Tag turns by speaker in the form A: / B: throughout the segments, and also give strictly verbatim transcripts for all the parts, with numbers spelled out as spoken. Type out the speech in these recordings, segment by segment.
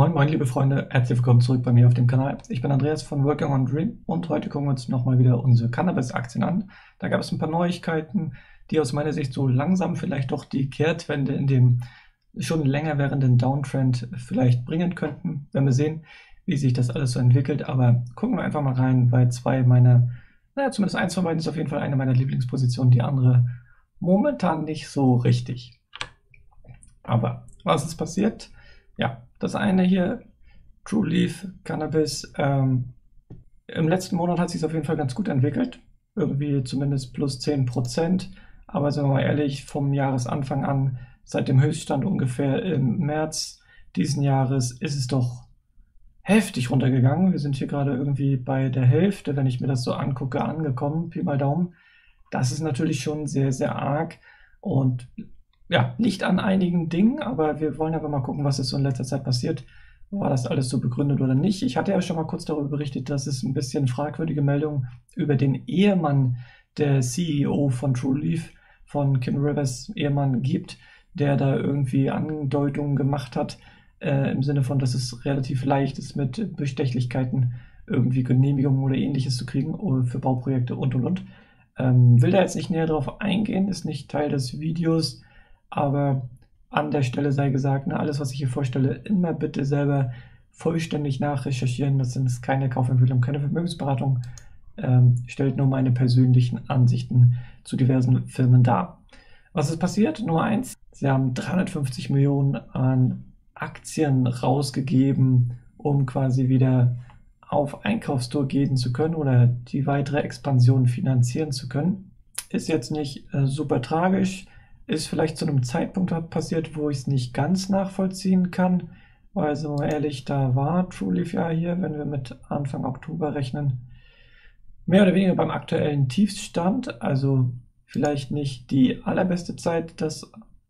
A: Moin moin liebe Freunde, herzlich willkommen zurück bei mir auf dem Kanal. Ich bin Andreas von Working on Dream und heute gucken wir uns nochmal wieder unsere Cannabis-Aktien an. Da gab es ein paar Neuigkeiten, die aus meiner Sicht so langsam vielleicht doch die Kehrtwende in dem schon länger währenden Downtrend vielleicht bringen könnten. Wenn wir sehen, wie sich das alles so entwickelt, aber gucken wir einfach mal rein bei zwei meiner, naja, zumindest eins von beiden ist auf jeden Fall eine meiner Lieblingspositionen, die andere momentan nicht so richtig. Aber was ist passiert? Ja, das eine hier, True Leaf Cannabis, ähm, im letzten Monat hat sich auf jeden Fall ganz gut entwickelt, irgendwie zumindest plus zehn Prozent, aber sagen wir mal ehrlich, vom Jahresanfang an, seit dem Höchststand ungefähr im März diesen Jahres, ist es doch heftig runtergegangen. Wir sind hier gerade irgendwie bei der Hälfte, wenn ich mir das so angucke, angekommen, Pi mal Daumen. Das ist natürlich schon sehr, sehr arg und ja, liegt an einigen Dingen, aber wir wollen aber mal gucken, was ist so in letzter Zeit passiert. War das alles so begründet oder nicht? Ich hatte ja schon mal kurz darüber berichtet, dass es ein bisschen fragwürdige Meldungen über den Ehemann der C E O von True Leaf, von Kim Rivers Ehemann, gibt, der da irgendwie Andeutungen gemacht hat, äh, im Sinne von, dass es relativ leicht ist, mit Bestechlichkeiten irgendwie Genehmigungen oder ähnliches zu kriegen für Bauprojekte und und und. Ähm, will da jetzt nicht näher drauf eingehen, ist nicht Teil des Videos. Aber an der Stelle sei gesagt, ne, alles, was ich hier vorstelle, immer bitte selber vollständig nachrecherchieren. Das ist keine Kaufempfehlung, keine Vermögensberatung. Ähm, stellt nur meine persönlichen Ansichten zu diversen Firmen dar. Was ist passiert? Nummer eins, sie haben dreihundertfünfzig Millionen an Aktien rausgegeben, um quasi wieder auf Einkaufstour gehen zu können oder die weitere Expansion finanzieren zu können. Ist jetzt nicht äh, super tragisch. Ist vielleicht zu einem Zeitpunkt passiert, wo ich es nicht ganz nachvollziehen kann, weil, so ehrlich, da war True Leaf ja hier, wenn wir mit Anfang Oktober rechnen, mehr oder weniger beim aktuellen Tiefstand, also vielleicht nicht die allerbeste Zeit, das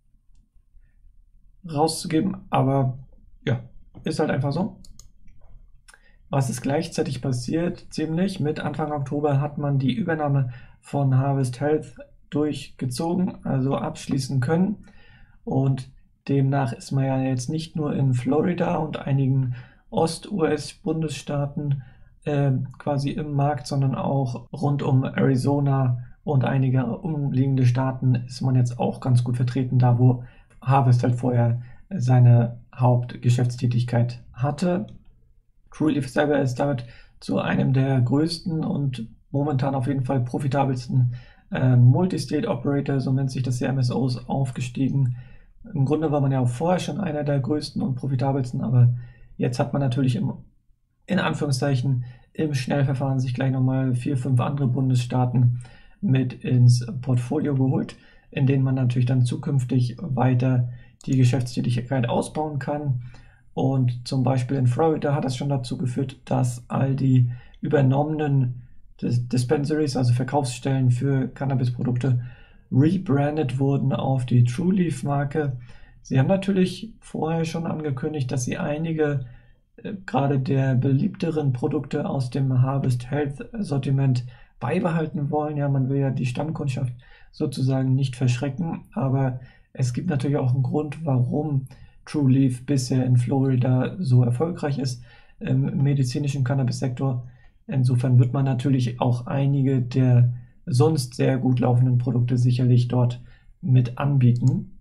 A: rauszugeben, aber ja, ist halt einfach so. Was ist gleichzeitig passiert? Ziemlich mit Anfang Oktober hat man die Übernahme von Harvest Health durchgezogen, also abschließen können. Und demnach ist man ja jetzt nicht nur in Florida und einigen Ost-U S-Bundesstaaten äh, quasi im Markt, sondern auch rund um Arizona und einige umliegende Staaten ist man jetzt auch ganz gut vertreten, da wo Harvest halt vorher seine Hauptgeschäftstätigkeit hatte. True Leaf selber ist damit zu einem der größten und momentan auf jeden Fall profitabelsten äh, Multi-State Operator, so nennt sich das, C M S Os, aufgestiegen. Im Grunde war man ja auch vorher schon einer der größten und profitabelsten, aber jetzt hat man natürlich im, in Anführungszeichen im Schnellverfahren sich gleich nochmal vier, fünf andere Bundesstaaten mit ins Portfolio geholt, in denen man natürlich dann zukünftig weiter die Geschäftstätigkeit ausbauen kann. Und zum Beispiel in Florida hat das schon dazu geführt, dass all die übernommenen Dispensaries, also Verkaufsstellen für Cannabisprodukte, rebrandet wurden auf die True Leaf Marke. Sie haben natürlich vorher schon angekündigt, dass sie einige äh, gerade der beliebteren Produkte aus dem Harvest Health Sortiment beibehalten wollen. Ja, man will ja die Stammkundschaft sozusagen nicht verschrecken, aber es gibt natürlich auch einen Grund, warum True Leaf bisher in Florida so erfolgreich ist im medizinischen Cannabis-Sektor. Insofern wird man natürlich auch einige der sonst sehr gut laufenden Produkte sicherlich dort mit anbieten.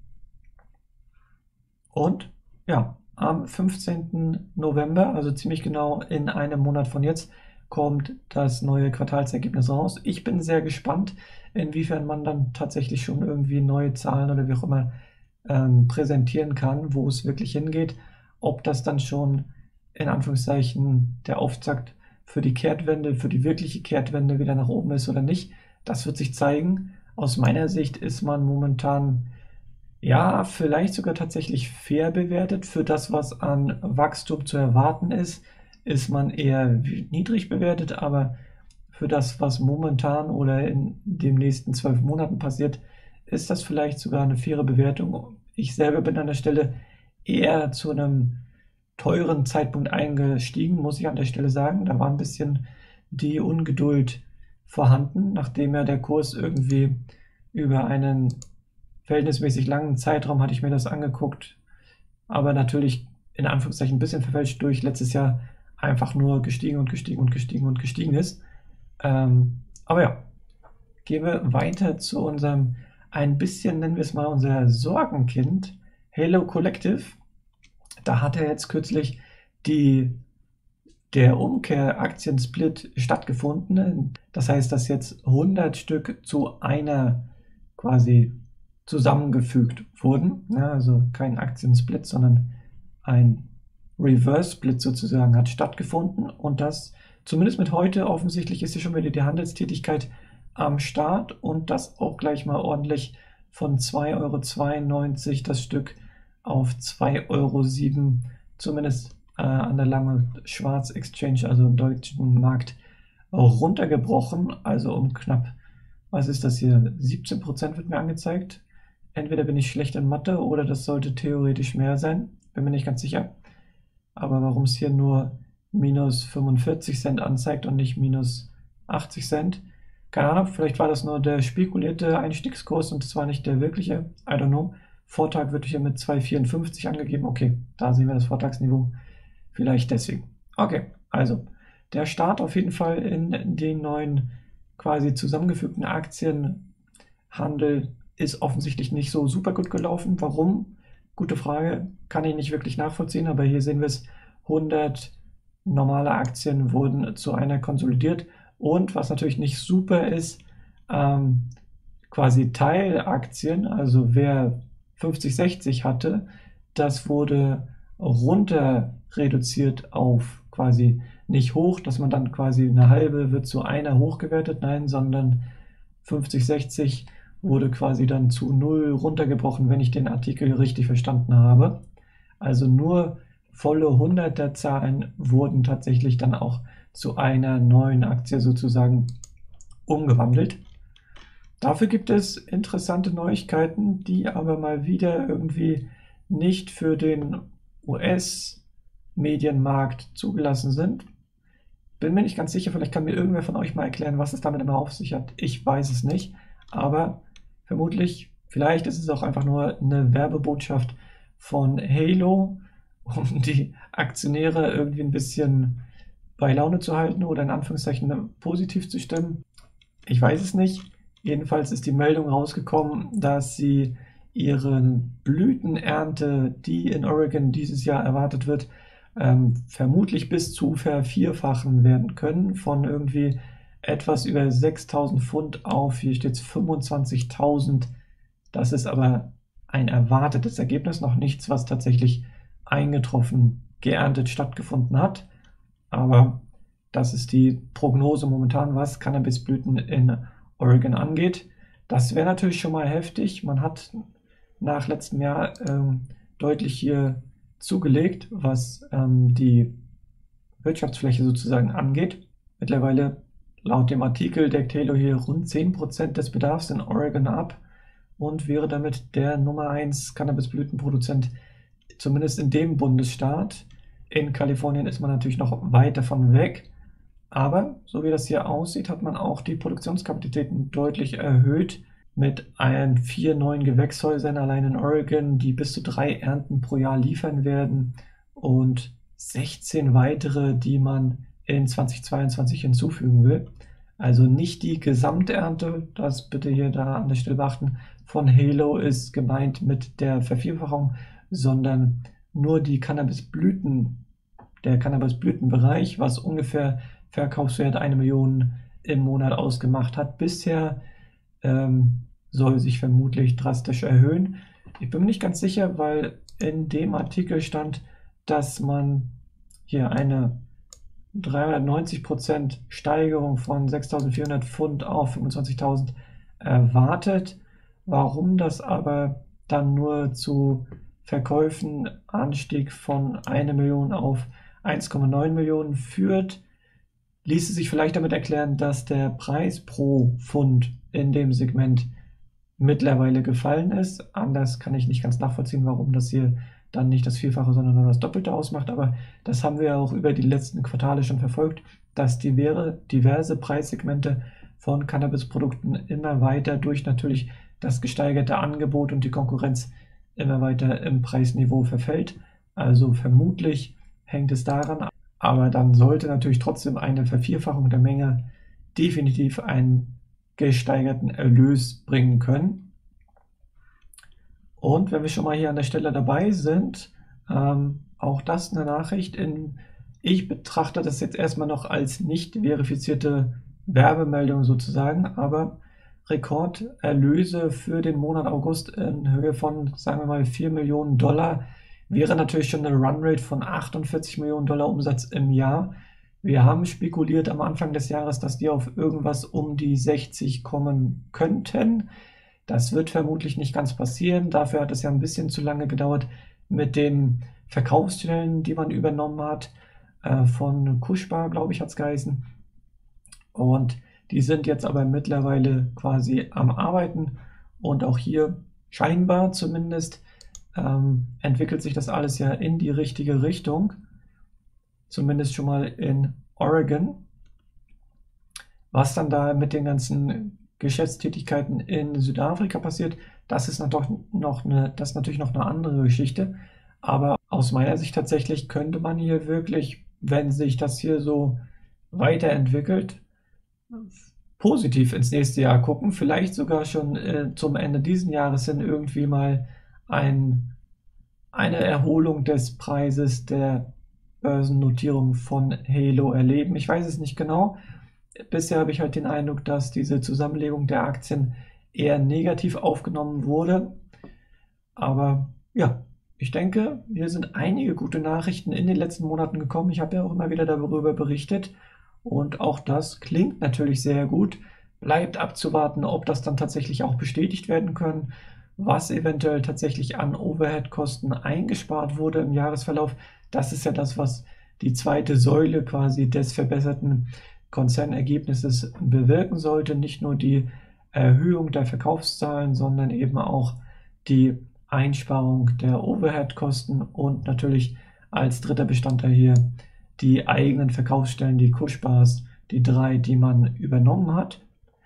A: Und ja, am fünfzehnten November, also ziemlich genau in einem Monat von jetzt, kommt das neue Quartalsergebnis raus. Ich bin sehr gespannt, inwiefern man dann tatsächlich schon irgendwie neue Zahlen oder wie auch immer ähm, präsentieren kann, wo es wirklich hingeht. Ob das dann schon in Anführungszeichen der Auftakt für die Kehrtwende, für die wirkliche Kehrtwende wieder nach oben ist oder nicht, das wird sich zeigen. Aus meiner Sicht ist man momentan, ja, vielleicht sogar tatsächlich fair bewertet. Für das, was an Wachstum zu erwarten ist, ist man eher niedrig bewertet, aber für das, was momentan oder in den nächsten zwölf Monaten passiert, ist das vielleicht sogar eine faire Bewertung. Ich selber bin an der Stelle eher zu einem teuren Zeitpunkt eingestiegen, muss ich an der Stelle sagen. Da war ein bisschen die Ungeduld vorhanden, nachdem ja der Kurs irgendwie über einen verhältnismäßig langen Zeitraum, hatte ich mir das angeguckt, aber natürlich in Anführungszeichen ein bisschen verfälscht durch letztes Jahr einfach nur gestiegen und gestiegen und gestiegen und gestiegen ist. Ähm, aber ja, gehen wir weiter zu unserem, ein bisschen nennen wir es mal unser Sorgenkind, Halo Collective. Da hat er jetzt kürzlich die, der Umkehr-Aktiensplit stattgefunden. Das heißt, dass jetzt hundert Stück zu einer quasi zusammengefügt wurden. Ja, also kein Aktiensplit, sondern ein Reverse-Split sozusagen hat stattgefunden. Und das zumindest mit heute, offensichtlich ist hier schon wieder die Handelstätigkeit am Start und das auch gleich mal ordentlich von zwei Euro zweiundneunzig das Stück auf zwei Euro sieben, zumindest äh, an der Lange Schwarz Exchange, also im deutschen Markt, runtergebrochen. Also um knapp, was ist das hier, siebzehn Prozent wird mir angezeigt. Entweder bin ich schlecht in Mathe oder das sollte theoretisch mehr sein, bin mir nicht ganz sicher. Aber warum es hier nur minus fünfundvierzig Cent anzeigt und nicht minus achtzig Cent, keine Ahnung, vielleicht war das nur der spekulierte Einstiegskurs und es war nicht der wirkliche, I don't know. Vortag wird hier mit zwei Euro vierundfünfzig angegeben, okay, da sehen wir das Vortagsniveau, vielleicht deswegen. Okay, also der Start auf jeden Fall in den neuen quasi zusammengefügten Aktienhandel ist offensichtlich nicht so super gut gelaufen. Warum? Gute Frage, kann ich nicht wirklich nachvollziehen, aber hier sehen wir es, hundert normale Aktien wurden zu einer konsolidiert und was natürlich nicht super ist, ähm, quasi Teilaktien, also wer fünfzig sechzig hatte, das wurde runter reduziert auf quasi nicht hoch, dass man dann quasi eine halbe wird zu einer hochgewertet, nein, sondern fünfzig sechzig wurde quasi dann zu null runtergebrochen, wenn ich den Artikel richtig verstanden habe. Also nur volle hunderter Zahlen wurden tatsächlich dann auch zu einer neuen Aktie sozusagen umgewandelt. Dafür gibt es interessante Neuigkeiten, die aber mal wieder irgendwie nicht für den U S-Medienmarkt zugelassen sind. Bin mir nicht ganz sicher, vielleicht kann mir irgendwer von euch mal erklären, was es damit immer auf sich hat. Ich weiß es nicht, aber vermutlich, vielleicht ist es auch einfach nur eine Werbebotschaft von Halo, um die Aktionäre irgendwie ein bisschen bei Laune zu halten oder in Anführungszeichen positiv zu stimmen. Ich weiß es nicht. Jedenfalls ist die Meldung rausgekommen, dass sie ihre Blütenernte, die in Oregon dieses Jahr erwartet wird, ähm, vermutlich bis zu vervierfachen werden können, von irgendwie etwas über sechstausend Pfund auf, hier steht es fünfundzwanzigtausend. Das ist aber ein erwartetes Ergebnis, noch nichts, was tatsächlich eingetroffen, geerntet stattgefunden hat. Aber das ist die Prognose momentan, was Cannabisblüten in Oregon angeht. Das wäre natürlich schon mal heftig. Man hat nach letztem Jahr ähm, deutlich hier zugelegt, was ähm, die Wirtschaftsfläche sozusagen angeht. Mittlerweile laut dem Artikel deckt Halo hier rund zehn Prozent des Bedarfs in Oregon ab und wäre damit der Nummer eins Cannabisblütenproduzent, zumindest in dem Bundesstaat. In Kalifornien ist man natürlich noch weit davon weg, aber so wie das hier aussieht, hat man auch die Produktionskapazitäten deutlich erhöht mit ein, vier neuen Gewächshäusern allein in Oregon, die bis zu drei Ernten pro Jahr liefern werden und sechzehn weitere, die man in zweitausendzweiundzwanzig hinzufügen will. Also nicht die Gesamternte, das bitte hier da an der Stelle beachten, von Halo ist gemeint mit der Vervierfachung, sondern nur die Cannabisblüten, der Cannabisblütenbereich, was ungefähr Verkaufswert eine Million im Monat ausgemacht hat. Bisher ähm, soll sich vermutlich drastisch erhöhen. Ich bin mir nicht ganz sicher, weil in dem Artikel stand, dass man hier eine dreihundertneunzig Prozent Steigerung von sechstausendvierhundert Pfund auf fünfundzwanzigtausend erwartet. Warum das aber dann nur zu Verkäufen Anstieg von einer Million auf eins Komma neun Millionen führt, ließe sich vielleicht damit erklären, dass der Preis pro Pfund in dem Segment mittlerweile gefallen ist. Anders kann ich nicht ganz nachvollziehen, warum das hier dann nicht das Vierfache, sondern nur das Doppelte ausmacht. Aber das haben wir auch über die letzten Quartale schon verfolgt, dass die diverse Preissegmente von Cannabisprodukten immer weiter durch natürlich das gesteigerte Angebot und die Konkurrenz immer weiter im Preisniveau verfällt. Also vermutlich hängt es daran, aber dann sollte natürlich trotzdem eine Vervierfachung der Menge definitiv einen gesteigerten Erlös bringen können. Und wenn wir schon mal hier an der Stelle dabei sind, ähm, auch das eine Nachricht in, ich betrachte das jetzt erstmal noch als nicht verifizierte Werbemeldung sozusagen, aber Rekorderlöse für den Monat August in Höhe von, sagen wir mal, vier Millionen Dollar wäre natürlich schon eine Runrate von achtundvierzig Millionen Dollar Umsatz im Jahr. Wir haben spekuliert am Anfang des Jahres, dass die auf irgendwas um die sechzig kommen könnten. Das wird vermutlich nicht ganz passieren. Dafür hat es ja ein bisschen zu lange gedauert mit den Verkaufsstellen, die man übernommen hat. Äh, von Kuschbar, glaube ich, hat es geheißen. Und die sind jetzt aber mittlerweile quasi am Arbeiten. Und auch hier scheinbar zumindest ähm, entwickelt sich das alles ja in die richtige Richtung. Zumindest schon mal in Oregon. Was dann da mit den ganzen Geschäftstätigkeiten in Südafrika passiert, das ist natürlich noch eine, das ist natürlich noch eine andere Geschichte. Aber aus meiner Sicht tatsächlich könnte man hier wirklich, wenn sich das hier so weiterentwickelt, positiv ins nächste Jahr gucken. Vielleicht sogar schon äh, zum Ende dieses Jahres hin irgendwie mal ein, eine Erholung des Preises der Börsennotierung von Halo erleben. Ich weiß es nicht genau. Bisher habe ich halt den Eindruck, dass diese Zusammenlegung der Aktien eher negativ aufgenommen wurde. Aber ja, ich denke, hier sind einige gute Nachrichten in den letzten Monaten gekommen. Ich habe ja auch immer wieder darüber berichtet. Und auch das klingt natürlich sehr gut. Bleibt abzuwarten, ob das dann tatsächlich auch bestätigt werden kann, was eventuell tatsächlich an Overhead-Kosten eingespart wurde im Jahresverlauf. Das ist ja das, was die zweite Säule quasi des verbesserten Konzernergebnisses bewirken sollte. Nicht nur die Erhöhung der Verkaufszahlen, sondern eben auch die Einsparung der Overhead-Kosten und natürlich als dritter Bestandteil hier die eigenen Verkaufsstellen, die Kuschbars, die drei, die man übernommen hat.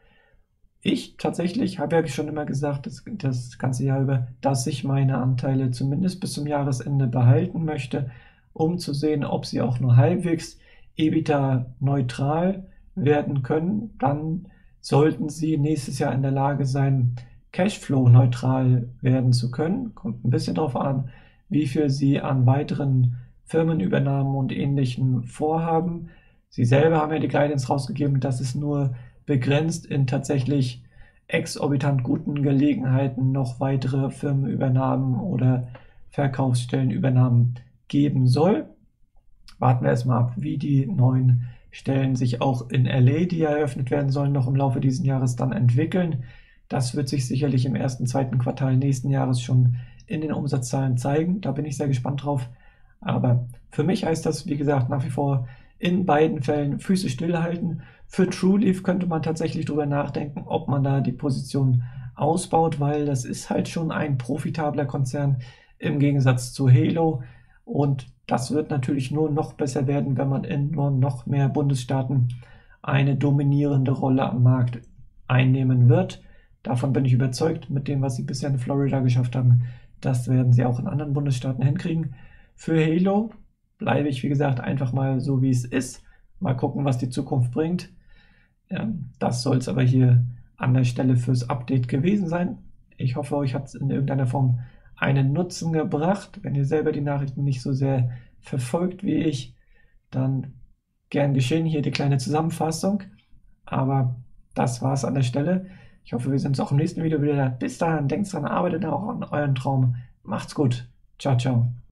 A: Ich tatsächlich habe ja schon immer gesagt, das, das ganze Jahr über, dass ich meine Anteile zumindest bis zum Jahresende behalten möchte, um zu sehen, ob sie auch nur halbwegs EBITDA-neutral werden können. Dann sollten sie nächstes Jahr in der Lage sein, Cashflow-neutral werden zu können. Kommt ein bisschen darauf an, wie viel sie an weiteren Firmenübernahmen und Ähnlichem vorhaben. Sie selber haben ja die Guidance rausgegeben, dass es nur begrenzt in tatsächlich exorbitant guten Gelegenheiten noch weitere Firmenübernahmen oder Verkaufsstellenübernahmen geben soll. Warten wir erstmal ab, wie die neuen Stellen sich auch in L A, die eröffnet werden sollen, noch im Laufe dieses Jahres dann entwickeln. Das wird sich sicherlich im ersten, zweiten Quartal nächsten Jahres schon in den Umsatzzahlen zeigen. Da bin ich sehr gespannt drauf. Aber für mich heißt das, wie gesagt, nach wie vor in beiden Fällen Füße stillhalten. Für TrueLeaf könnte man tatsächlich darüber nachdenken, ob man da die Position ausbaut, weil das ist halt schon ein profitabler Konzern im Gegensatz zu Halo. Und das wird natürlich nur noch besser werden, wenn man in nur noch mehr Bundesstaaten eine dominierende Rolle am Markt einnehmen wird. Davon bin ich überzeugt, mit dem, was sie bisher in Florida geschafft haben. Das werden sie auch in anderen Bundesstaaten hinkriegen. Für Halo bleibe ich, wie gesagt, einfach mal so, wie es ist. Mal gucken, was die Zukunft bringt. Ja, das soll es aber hier an der Stelle fürs Update gewesen sein. Ich hoffe, euch hat es in irgendeiner Form einen Nutzen gebracht. Wenn ihr selber die Nachrichten nicht so sehr verfolgt wie ich, dann gern geschehen. Hier die kleine Zusammenfassung. Aber das war es an der Stelle. Ich hoffe, wir sehen uns auch im nächsten Video wieder. Bis dahin, denkt dran, arbeitet auch an euren Traum. Macht's gut. Ciao, ciao.